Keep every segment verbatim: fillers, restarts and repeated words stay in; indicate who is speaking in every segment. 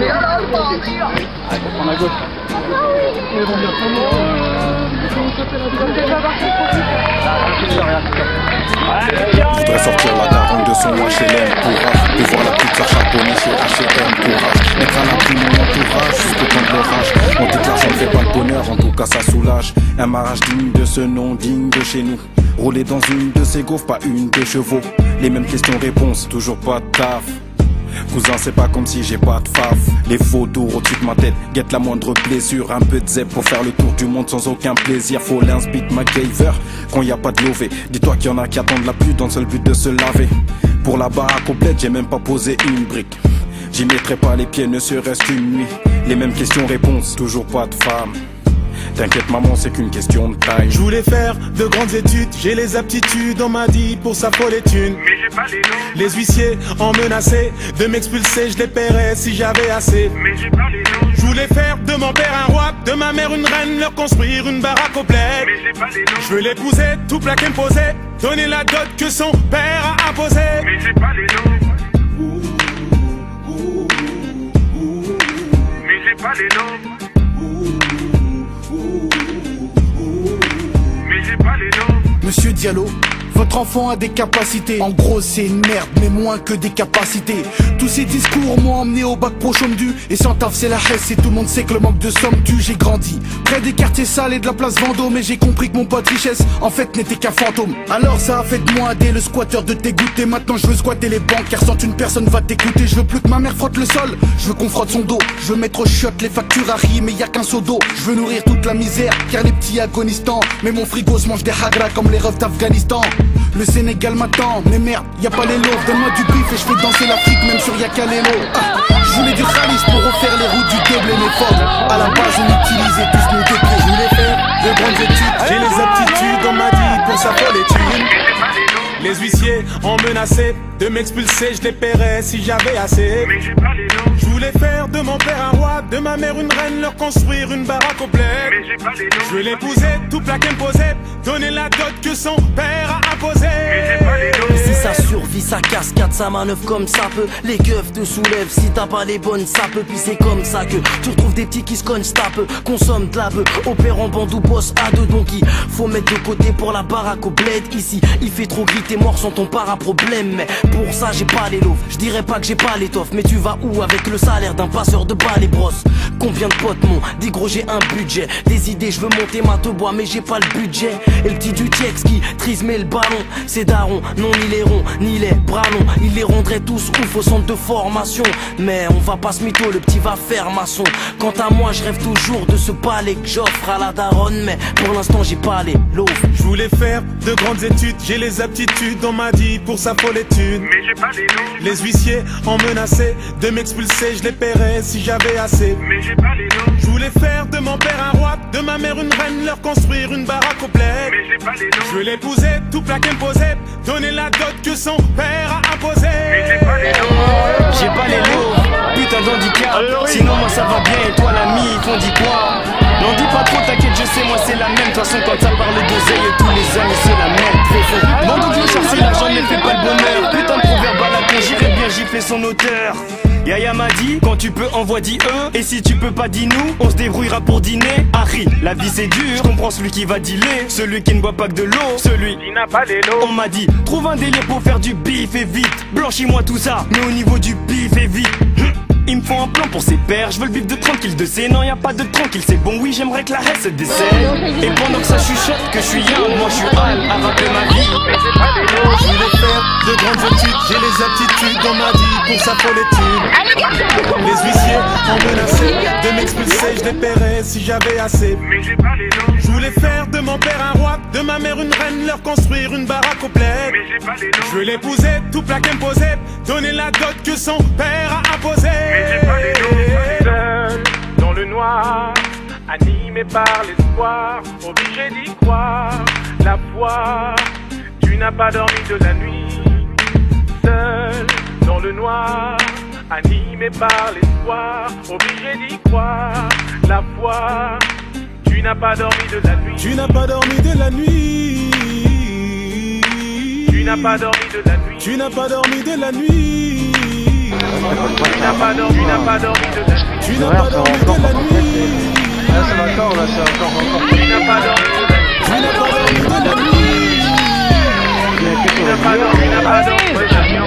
Speaker 1: On a gauche.
Speaker 2: Je voudrais sortir la daronne de son H L M. Courage de voir la petite sœur charbonner chez H et M. Courage mettre à l'abri mon entourage jusqu'au temps de l'orage. On dit que l'argent ne fait pas le bonheur, en tout cas ça soulage. Un mariage digne de ce nom, digne de chez nous. Rouler dans une de ces gaufres, pas une de chevaux. Les mêmes questions-réponses, toujours pas de taf. Cousin, c'est pas comme si j'ai pas de faf. Les photos au-dessus de ma tête, guette la moindre blessure. Un peu de zèbre pour faire le tour du monde sans aucun plaisir. Faut l'inspit MacGyver quand y a pas de lové. Dis-toi qu'il y en a qui attendent la pluie dans le seul but de se laver. Pour la baraque complète, j'ai même pas posé une brique. J'y mettrai pas les pieds, ne serait-ce qu'une nuit. Les mêmes questions-réponses, toujours pas de femme. T'inquiète maman, c'est qu'une question de taille.
Speaker 3: Je voulais faire de grandes études, j'ai les aptitudes, on m'a dit pour ça faut les thunes. Mais j'ai pas les noms. Les huissiers ont menacé de m'expulser, je les paierais si j'avais assez. Mais j'ai pas les noms. Je voulais faire de mon père un roi, de ma mère une reine, leur construire une baraque au bled. Mais j'ai pas les noms. Je veux l'épouser, tout plaquer me poser, donner la dot que son père a imposée. Mais j'ai pas les noms. Mais j'ai pas les noms.
Speaker 4: Monsieur Diallo, votre enfant a des capacités. En gros c'est une merde, mais moins que des capacités. Tous ces discours m'ont emmené au bac pro chôme du. Et sans taf c'est la hesse et tout le monde sait que le manque de somme tue. J'ai grandi près des quartiers sales et de la place Vendôme. Mais j'ai compris que mon pote richesse en fait n'était qu'un fantôme. Alors ça a fait de moi dès le squatteur de dégoûter. Maintenant je veux squatter les banques car sans une personne va t'écouter. Je veux plus que ma mère frotte le sol, je veux qu'on frotte son dos. Je veux mettre au shot les factures à riz mais y a qu'un seau d'eau. Je veux nourrir toute la misère car les petits agonisent tant. Mais mon frigo se mange des hagra comme les refs d'Afghanistan. Le Sénégal m'attend, mais merde, y a pas les lots. Donne-moi du bif et je fais danser l'Afrique même sur Yakalelo. Ah, je voulais du khalis pour refaire les routes du double et mes formes. À la base on utilisait tous nos deux pieds. Je voulais faire de grandes études,
Speaker 3: j'ai les aptitudes, on m'a dit pour ça faut les thunes. Les huissiers ont menacé de m'expulser, je les paierais si j'avais assez. Mais j'ai pas les noms. Je voulais faire de mon père un roi, de ma mère une reine, leur construire une baraque au bled. Mais j'ai pas les noms. Je veux l'épouser, tout plaquer me poser, donner la dot que son père a imposée. Mais j'ai pas les noms.
Speaker 5: Si ça survit, ça cascade, ça manœuvre comme ça peut. Les keufs te soulèvent, si t'as pas les bonnes ça peut. Puis c'est comme ça que tu retrouves des petits qui se cognent, tapent, consomment de la bœuf, opèrent en bande ou boss à deux. Donc il faut mettre de côté pour la baraque au bled. Ici, il fait trop gris, t'es mort sans ton para-problème. Mais pour ça j'ai pas les loaves, je dirais pas que j'ai pas l'étoffe. Mais tu vas où avec le salaire d'un passeur de balles et brosses? Combien de potes m'ont dit gros j'ai un budget, des idées je veux monter ma te bois mais j'ai pas le budget. Et le petit du Tchex qui trise mais le ballon, c'est daron, non ni les ronds ni les bras longs. Il les rendrait tous ouf au centre de formation. Mais on va pas se mytho, le petit va faire maçon. Quant à moi je rêve toujours de ce palais que j'offre à la daronne. Mais pour l'instant j'ai pas les loaves.
Speaker 3: Je voulais faire de grandes études, j'ai les aptitudes, on m'a dit pour ça faut les thunes. Mais j'ai pas les noms. Les huissiers ont menacé de m'expulser, je les paierais si j'avais assez. Mais j'ai pas les noms. Je voulais faire de mon père un roi, de ma mère une reine, leur construire une baraque au bled. Mais j'ai pas les noms. Je veux l'épouser, tout plaquer me poser, donner la dot que son père a imposée. Mais j'ai pas les noms.
Speaker 6: J'ai pas les lots, putain d'handicap. Sinon moi ça va bien et toi l'ami, ils font dit quoi? N'en dis pas trop, t'inquiète, je sais, moi c'est la même. De toute façon, quand ça parle d'oseille, tous les amis c'est la même. Bon, donc le char, si l'argent ne fait pas le bonheur. Putain de proverbe à la con, j'irais bien gifler son auteur. Yaya m'a dit, quand tu peux envoie dis eux. Et si tu peux pas dis nous, on se débrouillera pour dîner. Harry, la vie c'est dur, je comprends celui qui va dealer. Celui qui ne boit pas que de l'eau, celui qui n'a pas les lots. On m'a dit, trouve un délire pour faire du bif et vite. Blanchis-moi tout ça, mais au niveau du bif et vite. Il me faut un plan pour ses pères, je veux le bif de tranquille de C. Non y'a pas de tranquille, c'est bon oui j'aimerais que la reste se décèle. Et pendant que ça chuchote que je suis young, moi je suis hal à rappeler ma vie.
Speaker 3: Je voulais faire de grandes études, j'ai les aptitudes, on m'a dit pour ça faut les thunes. Les huissiers ont menacé de m'expulser, je les paierais si j'avais assez. Mais j'ai pas les noms. Je voulais faire de mon père un roi, de ma mère une reine, leur construire une baraque au bled. Mais j'ai pas les noms. Je veux l'épouser, tout plaquer me poser, donner la dot que son père a imposée. Mais j'ai pas les noms. Seul dans le noir, animé par l'espoir, obligé d'y croire. La foi, tu n'as pas dormi de la nuit. Seul dans le noir, animé par l'espoir, obligé d'y croire. La foi, tu n'as pas dormi de la nuit. Tu n'as pas dormi de la nuit. Tu n'as pas dormi de la nuit. Tu n'as pas dormi de la nuit. Tu n'as pas dormi, tu n'as pas dormi de la nuit. Tu n'as pas dormi de la nuit.
Speaker 1: Là c'est encore, là c'est encore, encore.
Speaker 3: Tu n'as pas dormi de la nuit.
Speaker 1: Tu n'as pas dormi, tu n'as pas dormi.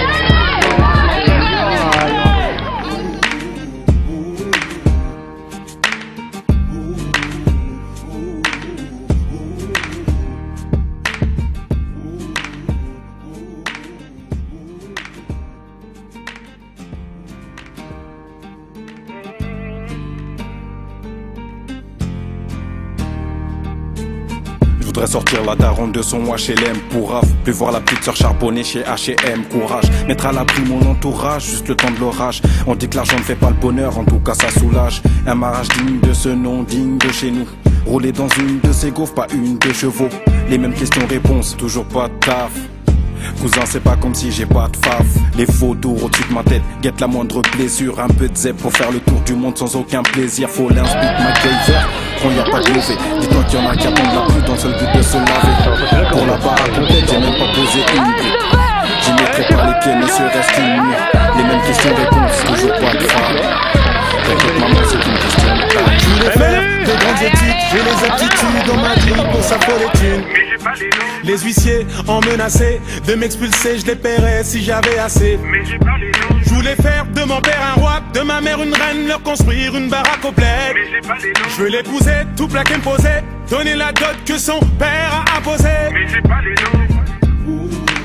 Speaker 2: Je voudrais sortir la daronne de son H L M pour Raph, puis voir la petite sœur charbonner chez H et M. Courage, mettre à l'abri mon entourage, juste le temps de l'orage. On dit que l'argent ne fait pas le bonheur, en tout cas ça soulage. Un mariage digne de ce nom, digne de chez nous. Rouler dans une de ces gaufres, pas une de chevaux. Les mêmes questions-réponses, toujours pas de taf. Cousin, c'est pas comme si j'ai pas de faf. Les faux tours au-dessus de ma tête, guette la moindre blessure. Un peu de zèbre pour faire le tour du monde sans aucun plaisir. Faut l'inspire, MacGyver, quand y a pas de mauvais. Dis-toi qu'il y en a qui attendent la pluie dans le seul but de se laver. Pour la barre complète, j'ai même pas posé une brique. J'y mettrai par les pieds, ne serait-ce qu'une mur. Les mêmes questions-réponses, toujours pas de faf. T'inquiète maman, c'est une question de taille.
Speaker 3: Je voulais faire de grandes études, j'ai les aptitudes dans ma vie pour s'affoler les thunes. Les huissiers ont menacé de m'expulser, je les paierais si j'avais assez. Je voulais faire de mon père un roi, de ma mère une reine, leur construire une baraque au bled. Je veux l'épouser, tout plaquer me poser, donner la dot que son père a imposée. Mais j'ai pas les noms.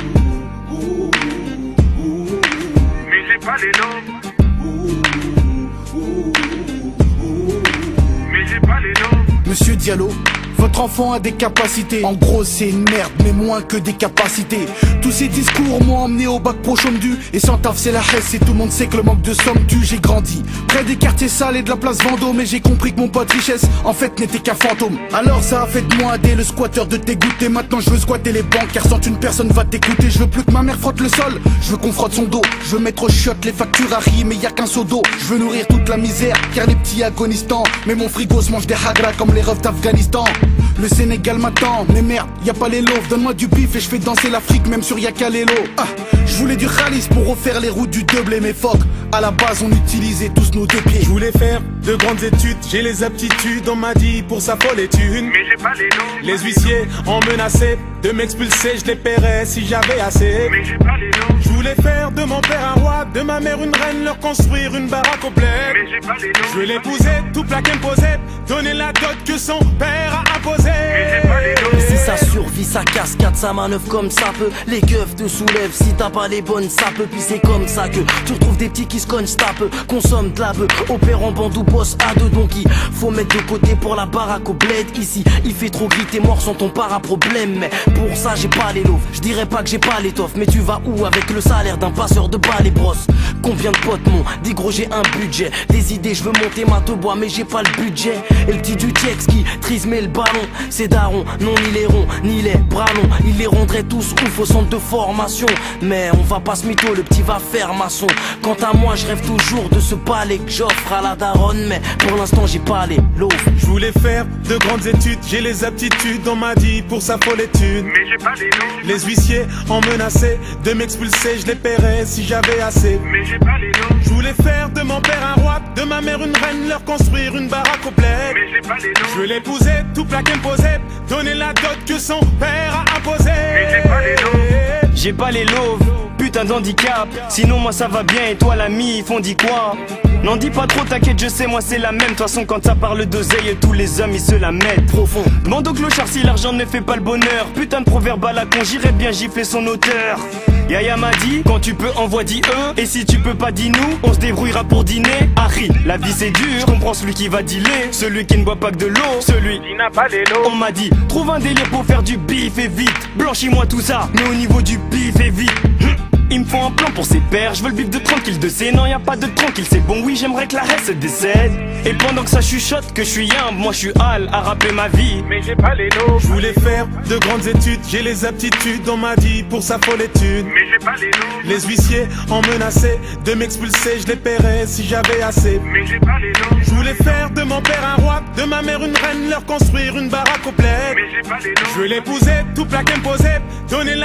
Speaker 3: Mais j'ai pas les noms. Mais j'ai pas les noms.
Speaker 4: Monsieur Diallo, votre enfant a des capacités. En gros c'est une merde, mais moins que des capacités. Tous ces discours m'ont emmené au bac pro chôme du. Et sans taf c'est la hesse et tout le monde sait que le manque de somme tue. J'ai grandi près des quartiers sales et de la place Vendôme. Et j'ai compris que mon pote richesse en fait n'était qu'un fantôme. Alors ça a fait de moi dès le squatteur de t'égoûter. Maintenant je veux squatter les banques car sans une personne va t'écouter. Je veux plus que ma mère frotte le sol, je veux qu'on frotte son dos. Je veux mettre au shot les factures à riz mais y a qu'un seau d'eau. Je veux nourrir toute la misère car les petits agonisent tant. Mais mon frigo se mange des hagra comme les refs d'Afghanistan. Le Sénégal m'attend, mais merde, y a pas les loaves. Donne-moi du bif et je fais danser l'Afrique même sur Yakalelo. Ah, je voulais du khalis pour refaire les routes du Double mais fuck. À la base on utilisait tous nos deux pieds.
Speaker 3: Je voulais faire de grandes études, j'ai les aptitudes, on m'a dit pour s'affoler les thunes. Mais j'ai pas les noms. Les huissiers ont menacé de m'expulser, je les paierais si j'avais assez. Mais j'ai pas les noms. Je voulais faire de mon père un roi, de ma mère une reine, leur construire une baraque au bled. Mais j'ai pas les noms. Je veux l'épouser, tout plaquer me poser, donner la dot que son père a imposée.
Speaker 5: Si ça survit, ça cascade, ça manœuvre comme ça peut. Les keufs te soulèvent, si t'as pas les bonnes ça peut. Puis c'est comme ça que tu retrouves des petits qui se cognent, tape, consomme de la bœuf, opère en bande ou bosse à deux. Donc il faut mettre de côté pour la baraque au bled. Ici il fait trop gris, t'es mort sans ton para-problème. Mais pour ça j'ai pas les loaves, je dirais pas que j'ai pas l'étoffe. Mais tu vas où avec le salaire d'un passeur de balles et brosses? Combien de potes m'ont dit gros j'ai un budget. Des idées je veux monter ma te bois mais j'ai pas le budget. Et le petit du Tchex qui trismait le ballon, c'est daron, non ni les ronds, ni les bralons. Il les rendrait tous ouf au centre de formation. Mais on va pas se mytho, le petit va faire maçon. Quant à moi je rêve toujours de ce palais que j'offre à la daronne. Mais pour l'instant j'ai pas les lots.
Speaker 3: Je voulais faire de grandes études, j'ai les aptitudes, on m'a dit pour s'affoler les thunes. Mais j'ai pas les noms. Les huissiers ont menacé de m'expulser, je les paierais si j'avais assez. Mais j'ai pas les noms. Je voulais faire de mon père un roi, de ma mère une reine, leur construire une baraque au bled. Mais j'ai pas les noms. Je veux l'épouser, tout plaquer me poser, donner la dot que son père a imposée. Mais j'ai pas les noms.
Speaker 6: J'ai pas les loaves, putain d'handicap. Sinon moi ça va bien et toi l'ami, ils font dit quoi? N'en dis pas trop, t'inquiète, je sais, moi c'est la même. De toute façon quand ça parle d'oseille, tous les hommes ils se la mettent profond. Demande au clochard si l'argent ne fait pas le bonheur. Putain de proverbe à la con, j'irais bien gifler son auteur. Yaya m'a dit, quand tu peux envoie dis eux. Et si tu peux pas dis nous, on se débrouillera pour dîner. Harry, la vie c'est dur, je comprends celui qui va dealer. Celui qui ne boit pas que de l'eau, celui qui n'a pas les lots. On m'a dit, trouve un délire pour faire du bif et vite. Blanchis-moi tout ça, mais au niveau du bif et vite. Il me faut un plan pour ses pères, je veux le bif de tranquille de C. Non y a pas de tranquille, c'est bon oui j'aimerais que la haine se décède. Et pendant que ça chuchote que je suis humble, moi je suis hal à rapper ma vie.
Speaker 3: Mais j'ai pas les lots. Je voulais faire de grandes études, j'ai les aptitudes, on m'a dit pour s'affoler les thunes. Mais j'ai pas les lots. Les huissiers ont menacé de m'expulser, je les paierais si j'avais assez. Mais j'ai pas les lots. Je voulais faire de mon père un roi, de ma mère une reine, leur construire une baraque au bled. Mais j'ai pas les lots. Je veux l'épouser, tout plaquer me poser, donner la